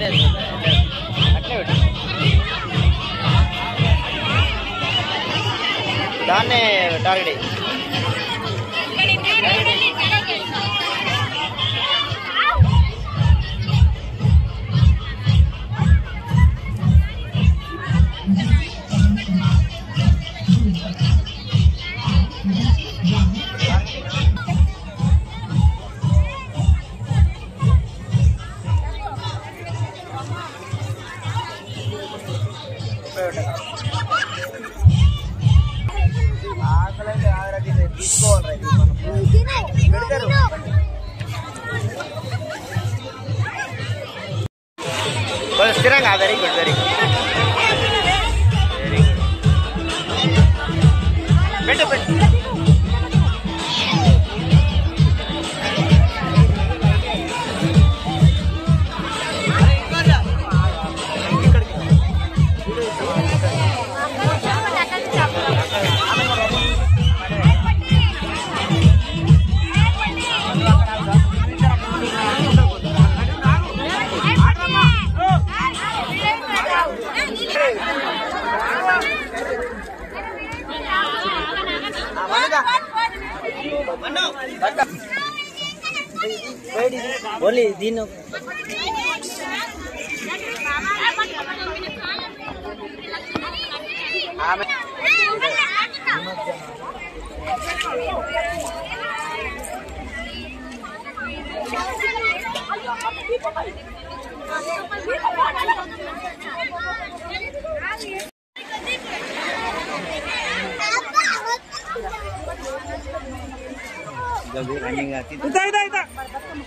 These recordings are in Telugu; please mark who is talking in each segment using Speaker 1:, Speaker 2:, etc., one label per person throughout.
Speaker 1: దాన్నే టార్గెట్ స్థిరంగా వెరీ గుడ్ వెరీ గుడ్ పెట్టు పెట్టు ఓన్లీ దీన్ని जल्दी रनिंग आती है इधर इधर इधर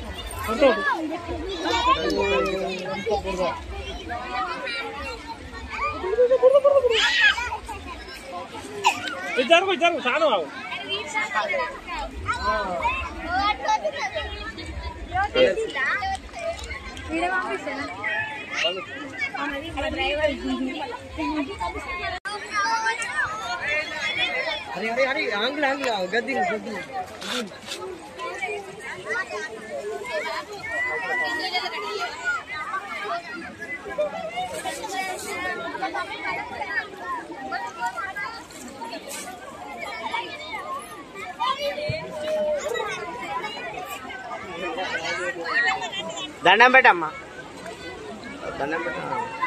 Speaker 1: इधर को सानो आओ मेरे वापस है ना हमारी ड्राइवर अरे अरे अरे आंगल आंगल गद्दी गद्दी దండం పెట్టమ్మా దండం పెట్ట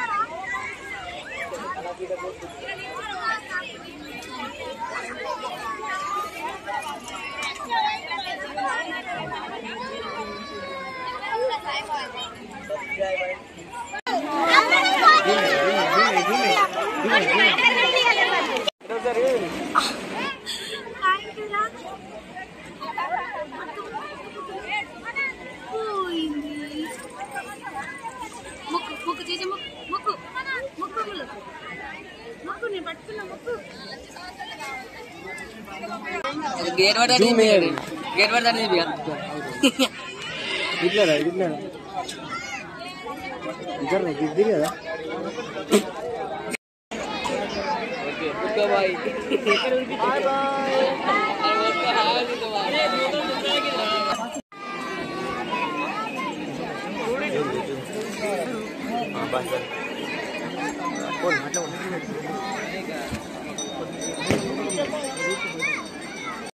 Speaker 1: गेट वाला नहीं भैया इधर नहीं किधर है ओके भाई बाय बाय हां बस कौन मतलब